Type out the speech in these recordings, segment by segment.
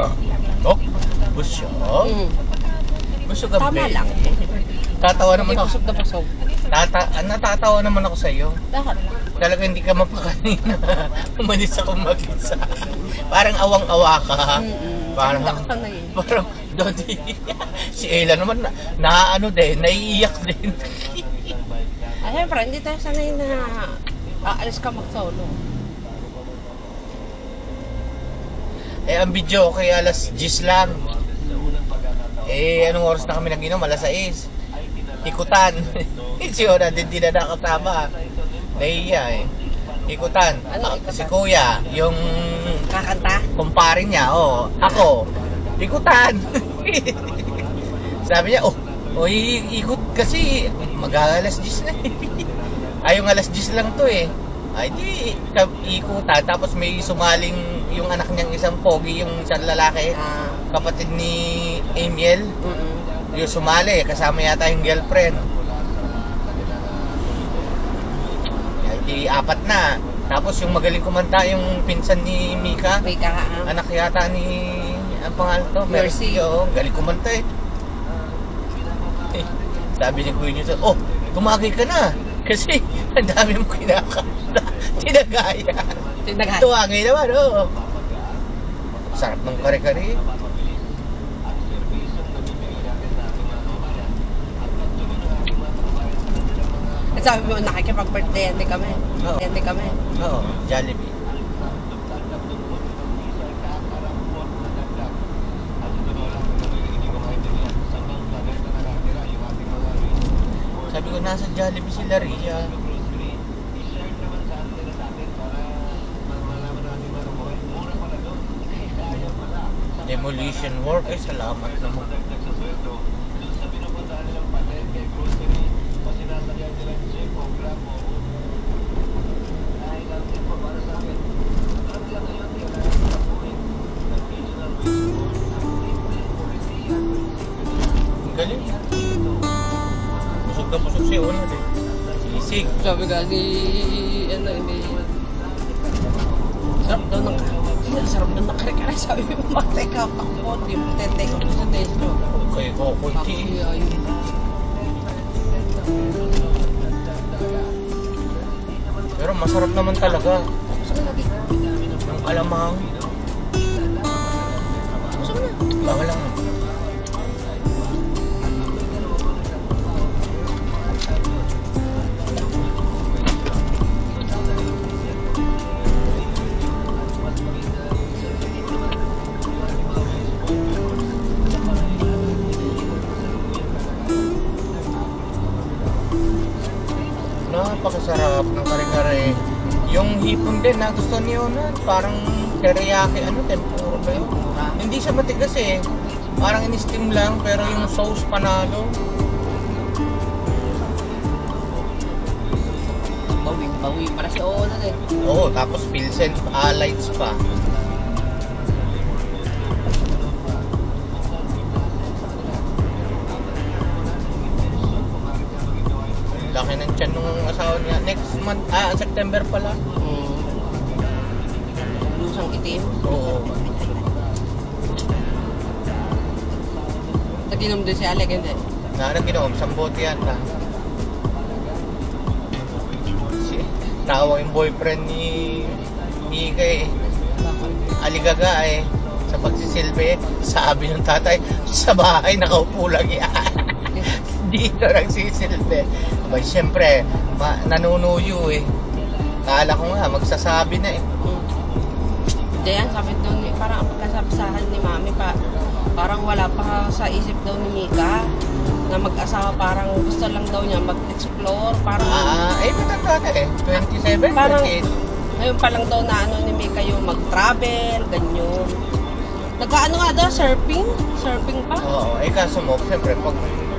Oh, busog? Busog ka, Tama lang. Tatawa naman Hindi ako. busog na busog. Natatawa naman ako sa'yo. Bakit? Talaga hindi ka mapakanina. Umalis ako mag-isa. Parang awang-awa ka. Parang, parang, Dodi. Si Ella naman, ano din, naiiyak din. Ay, siyempre, hindi tayo sanay na aalis ka mag-solo. Eh, ang video ko kay alas 10 lang. Eh, anong oras na kami nag-inom? Alas 6. Ikutan. Si Ona din di na nakasama. Nahiya eh. Ikutan. Ano ikutan? Si Kuya, yung Kakanta? kumpare niya, ako. Ikutan. Sabi niya, ikot kasi mag-alas 10 na eh. Ay, yung alas 10 lang to eh. Ay, di, ikutan. Tapos may sumaling yung anak niyang isang pogi, yung isang lalaki, kapatid ni Amiel. Yung sumali, kasama yata yung girlfriend. Ay, di, 4 na. Tapos yung magaling kumanta, yung pinsan ni Mika. Anak yata ni, ang pangalan to? Mercy. Galing kumanta eh. Sabi ni Kuya niyo, tumagay ka na. Kasi ang dami mo kinakanta. Tinagaya. Tuwagay naman, Sarap ng kare-kare. At sabi mo, nakikipag-birthday, hindi kami. Oo, Jollibee. Sabi ko, nasa Jollibee si Laria. Demolition work, salamat naman. Ang galing. Busog na busog siya una din. Sisig. Sabi ka ni, hindi. Sarap daw ng kare-kare. Sabi mo, mag-take out ako. Di mo take out sa testo. Okay, kukunti. Pero masarap naman talaga. Ang alamang. Bawal lang. Napakasarap ng kare-kare. Yung hipon din, gusto niyo na. Parang teriyaki, tempura ba yun? Hindi siya matigas eh. Parang in-steam lang, pero yung sauce panalo. Bawi para sa Ona din. Oo, tapos Pilsen, lights pa. Laki ng tiyan nung asawa niya. Next month, September pala. Lusang itim. Oo. Nag-inom din si Alec, hindi? Nag-inom, 10 bote yata. Tawa yung boyfriend ni Mika eh. Aligaga eh. Sa pagsisilbi, sabi ng tatay, sa bahay nakaupo lang yan. Dito nagsisilbi. Abay, siyempre, nanunuyo eh. Kala ko nga, magsasabi na eh. Diyan, sabi daw ni, parang ang pagkasabisahan ni Mami parang wala pa sa isip daw ni Mika na mag-asawa, parang gusto lang daw niya mag-explore, parang matanda na eh, 27, parang 28. ngayon pa lang daw na ni Mika yung mag-travel, ganyan. Nag-ano nga daw, surfing pa. Oo, kaso mo, siyempre pag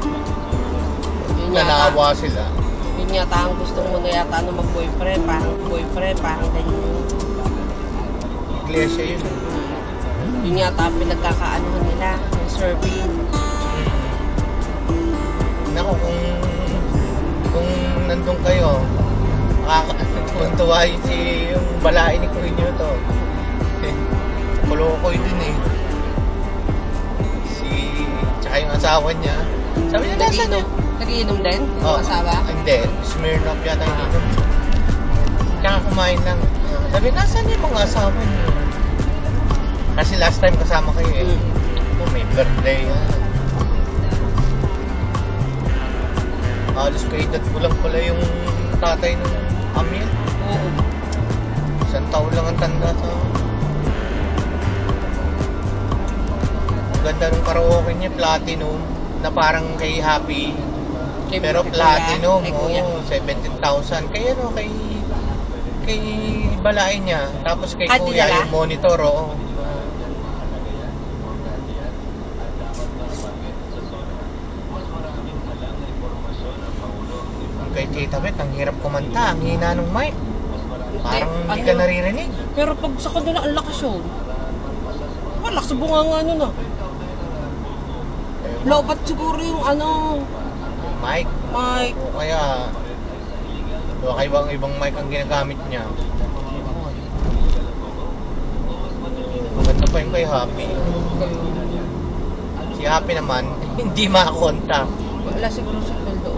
nanawa sila, yun yata ang gusto mo na yata mag-boyfriend, parang ganyan. Iglesia yun. Yun yata pinagkakaanuhan nila, yung surfing. Naku, kung nandun kayo, tuwan-tuwa yung balain ni Kuya to. Kulokoy din eh. asawa niya. Sabi niya, nasa niya? Nagiinom din? Oh, Yung asawa? Hindi, Smirnoff yata yung inom. Kaya kumain lang. Sabi, nasa niya yung mga asawa niyo? Kasi last time kasama kayo eh. Oh, may birthday yan. Halos kaedad ko lang pala yung tatay ng Amil. Oo. Isang taon lang ang tanda sa... Ang ganda ng karaoke niya, platinum, na parang kay Happy. Pero platinum, oh, 17,000. Kaya no, kay balain niya. Tapos kay Kuya yung monitor, oh. Kay Tita Beth, ang hirap kumanta, ang hina ng mic. Parang hindi ka naririnig. Pero pag sa kanila, ang lakas yun. Lakas sa bunganga nun ah. Lobat siguro yung ano... Mic? Mic. O kaya... Baka ibang mic ang ginagamit niya. Maganda pa yung kay Happy. Si Happy naman, hindi makakonta. Wala siguro sa doon.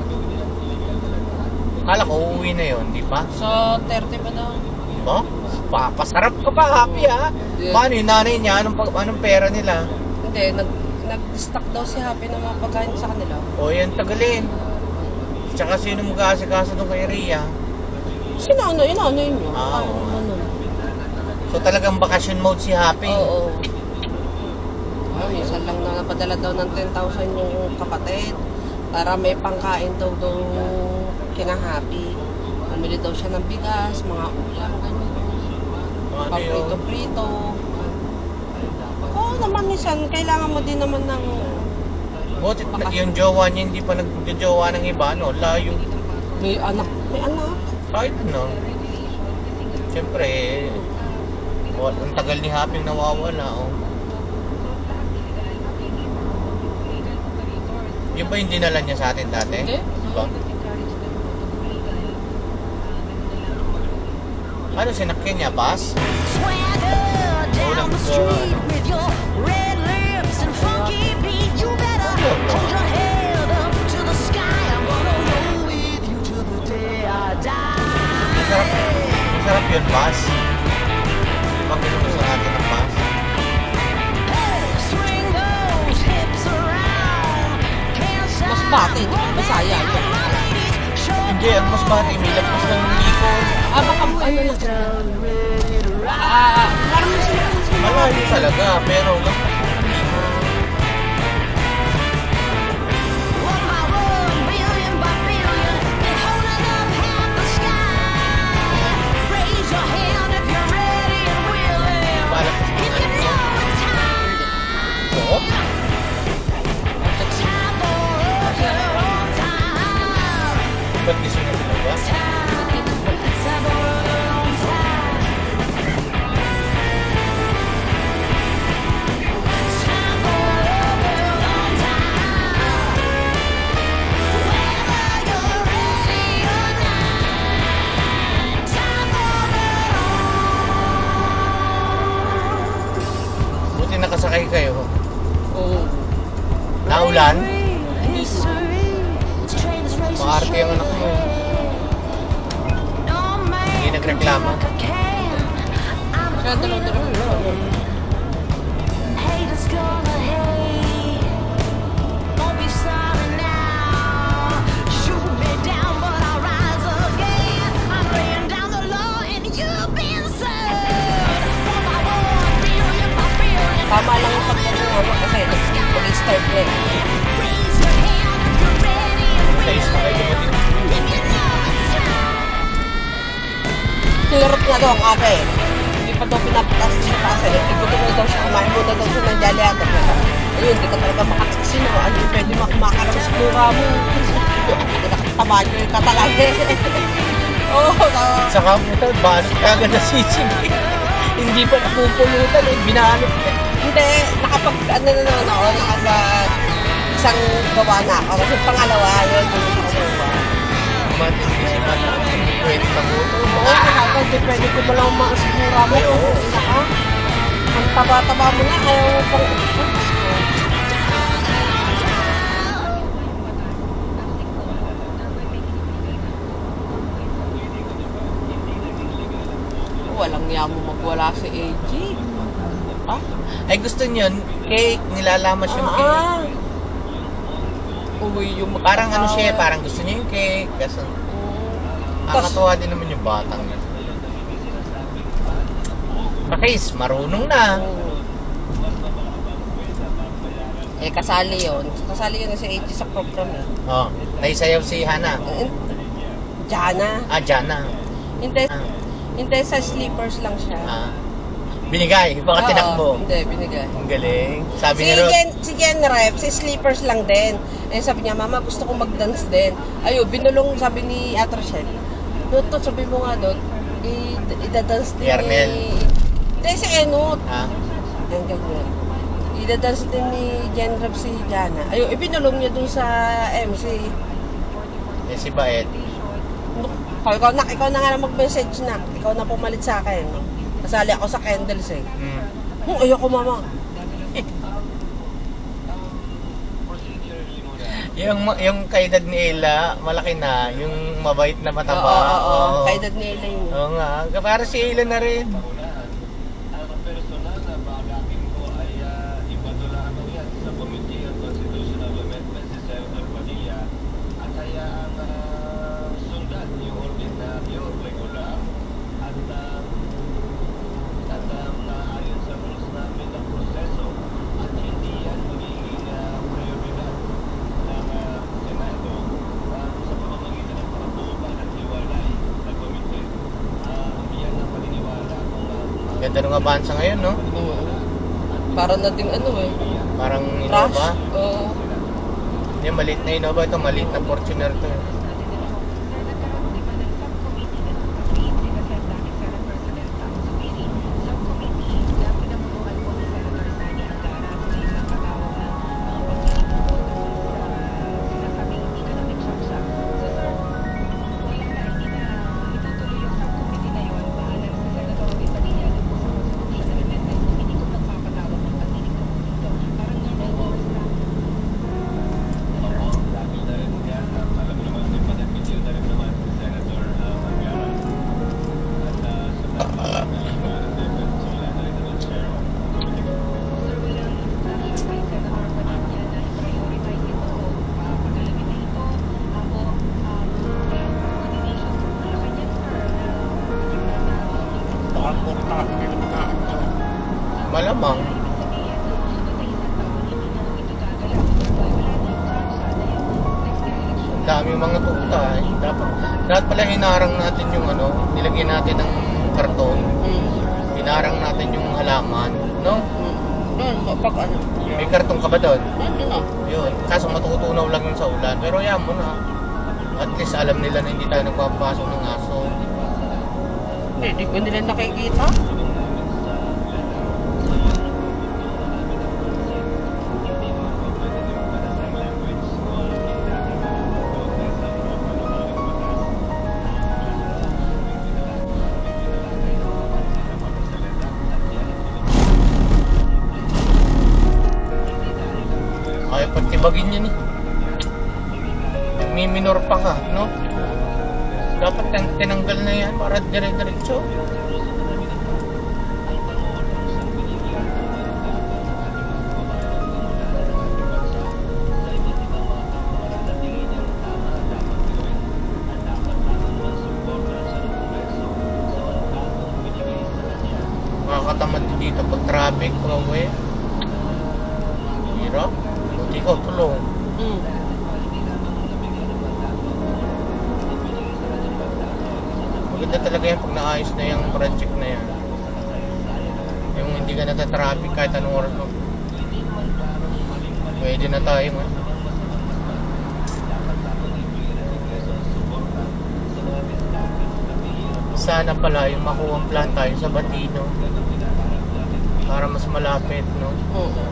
Kala ko uuwi na yun, di ba? Sa 30 pa daw. Di ba? Papasarap ka pa, Happy ha? Yeah. Paano yung nanay niya? Anong pera nila? Hindi, nag-stock daw si Happy na mga pagkain sa kanila. O yan, tagalin. Tsaka sino mag-aasikaso doon kay Rhea? Sinano yun nyo. Ah, so talagang vacation mode si Happy? Oo. Minsan lang na napadala daw ng 10,000 yung kapatid para may pangkain daw kina Happy. Bumili daw siya ng bigas, mga ulam, ganyan. Paprito-prito. Oo naman, minsan kailangan mo din naman ng... Buti yung jowa niya hindi pa nagjojowa ng iba, no? Layo. May anak. Kahit ano. Siyempre, ang tagal ni Happy nawawala, oh. Yung ba yung dinala niya sa atin dati? Hindi. Diba? Ano, sinakyan niya, bus? Down the street with your red lips and funky beat. You better hold your head up to the sky. I'm gonna roll with you till the day I die. Masarap yun, bus. Pag pinupusan natin ng bus. Hey, swing those hips around. Can't stop. Mas bate, di ba? Masaya. Hindi, ang mas bati, may lagpas ng likod. Baka ano na. Parang Malayo talaga, pero ba't gusto na sila ba? Buti nakasakay kayo. Oo. Naulan? Hindi siya. Maarte ang anak mo. Hindi nagreklamo. Kaya dalaw-dalaw. Tama lang yung pagkakuha kasi mag-start na eh. Taste na kayo dumating. Tulirot nga daw ang ate. Hindi pa daw pinapatas siya kasi. Igutom na daw siya. Kumain muna daw siya ng jali ate. Ayun, hindi ka talaga makakasin. Ano yung pwede makamakaraw sa mura mo. Nakataba niyo yung katalagi. Oo. Saka puta, balot ka na sisig. Hindi pa napupulutan eh. Binalot eh. Hindi. Nakapag isang gawa na ako. Kasi pangalawa yun. Matis kasi mata. Pwede na mo ito. Oo, hindi pwede ko ba lang makasigura mo. Oo. Ang taba-taba mo na. Ayaw mo pang Kaya mo magwala si AG. Ah? Ay gusto niyo, cake, nilalamas yung cake. Uwi yung Parang ano siya, parang gusto niya yung cake. Kasi nakakatuwa din naman yung batang niya. Pakis, marunong na. Eh, kasali yun. Kasali yun si AG sa program eh. Oh, naisayaw si Hana. Jana. Ah, Jana. Hindi, Ah. hindi sa sleepers lang siya. Ah. Binigay, baka Oo, tinakbo. Hindi, binigay. Ang galing. Sabi Si ni Rod, Si Jen Rep, si sleepers lang din. Eh sabi niya, Mama, gusto kong mag-dance din. Ayun, binulong, sabi ni Ate Rochelle. Doon, sabi mo nga doon, idadance din Yarnel. Hindi, si Enot. ah, Yan, ganyan. Idadance din ni Jen Rep si Jana. Ayun, ibinulong niya doon sa MC. eh, si Baet. Oh, ikaw na nga na mag-message na. Ikaw na pumalit sa akin. Kasali ako sa candles eh. Ayoko, Mama. Yung kaedad ni Ella, malaki na. Yung mabait na mataba. Oo. Kaedad ni Elaine. Oo nga. Para si Ella na rin. Ganda ng abansa ngayon, no? Para na ding ano eh. Parang Rush. Innova. Oo. Yung maliit na Innova, ito maliit na Fortuner to. Malamang. Ang daming mga tuta eh. Dapat pala hinarang natin yung ano, nilagyan natin ng karton. Hinarang natin yung halaman, no? Pag ano? May karton ka ba doon? Hindi na. Yun. Kaso matutunaw lang yun sa ulan. Pero yan mo na. At least alam nila na hindi tayo nagpapasok ng aso. Hindi ko nila nakikita. Ayaw pagtibagin yun eh. Nagmiminor pa ka, no? Dapat tinanggal na yan para dire-diretso. Makakatamad dito pag traffic, pauwi. Hirap. Buti ikaw tulong. Maganda talaga yan pag naayos na yung project na yan. Yung hindi ka natatraffic kahit anong oras mo. Pwede na tayo man. Sana pala yung makuha plan tayo sa Batino para mas malapit, no? Oo.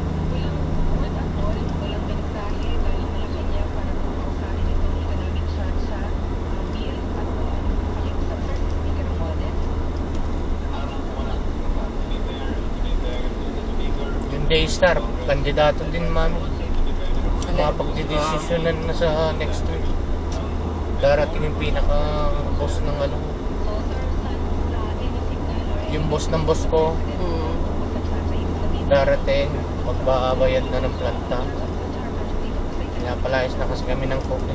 Yung Daystar, kandidato din man. Mapagdidesisyonan na sa next week. Darating yung pinaka-boss ng ano. yung boss ng boss ko, Hmm. darating, magbabayad na ng planta. Pinapalayas na kasi kami ng coke.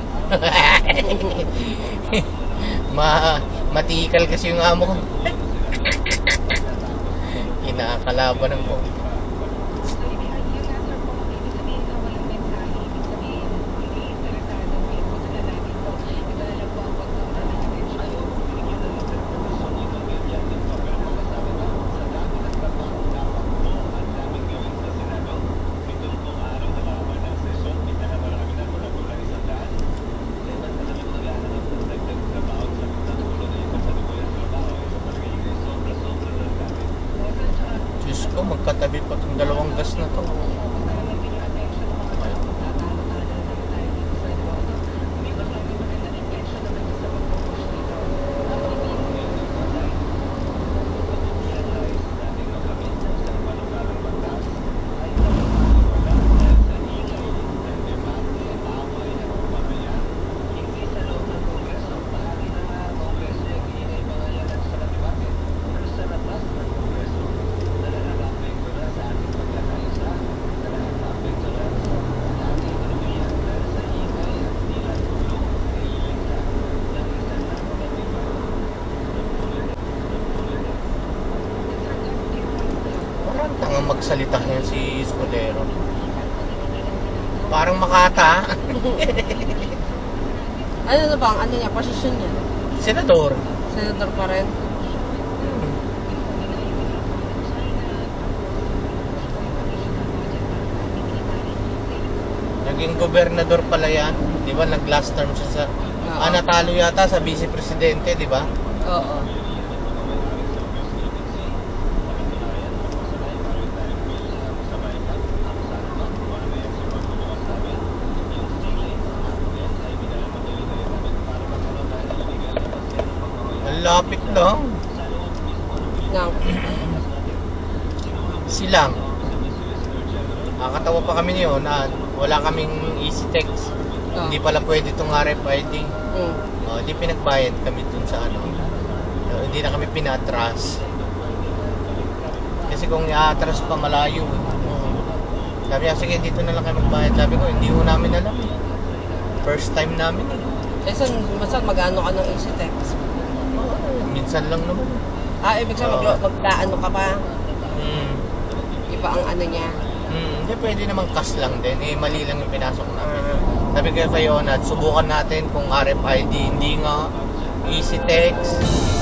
Matikal kasi yung amo ko. Kinakalaban ng coke. Diyos ko, magkatabi pa itong dalawang gas na to. Parang tangang magsalita yan si Escudero. Parang Makata. Ano na bang, ano niya, posisyon niya? Senador. Senador pa rin? Naging gobernador pala yan. Di ba? Nag-last term siya sa... Oo. natalo yata sa vice-presidente, di ba? Oo. Ang lapit lang. Now, Silang. Nakakatawa pa kami niyon na wala kaming easy text. Hindi pala pwede itong RFID. Hindi pinagbayad kami dun sa ano. Hindi na kami pinatras. Kasi kung i-atras pa malayo. Sabi niya, sige dito na lang kayo magbayad. Sabi ko, hindi ko namin alam eh. First time namin eh. saan mag-ano ka ng easy text? Minsan lang naman. Ibig sabihin, magdaano ka pa. Iba ang ano niya. Hindi, pwede naman cash lang din. Mali lang yung pinasok namin. Sabi ko kayo, subukan natin kung RFID. Hindi nga easy text.